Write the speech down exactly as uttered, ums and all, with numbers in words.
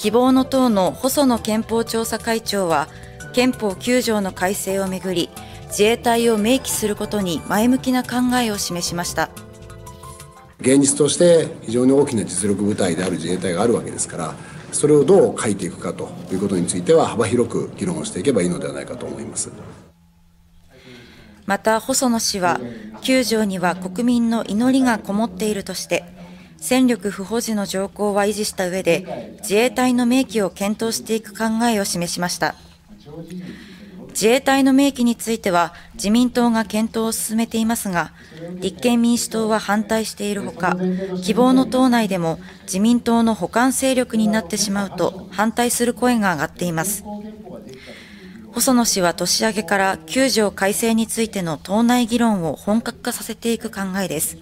希望の党の細野憲法調査会長は、憲法きゅう条の改正をめぐり、自衛隊を明記することに前向きな考えを示しました。 現実として非常に大きな実力部隊である自衛隊があるわけですから、それをどう書いていくかということについては幅広く議論をしていけばいいのではないかと思います。 また細野氏は、きゅう条には国民の祈りがこもっているとして、戦力不保持の条項は維持した上で、自衛隊の明記を検討していく考えを示しました。自衛隊の明記については、自民党が検討を進めていますが、立憲民主党は反対しているほか、希望の党内でも自民党の補完勢力になってしまうと反対する声が上がっています。細野氏は年明けからきゅう条改正についての党内議論を本格化させていく考えです。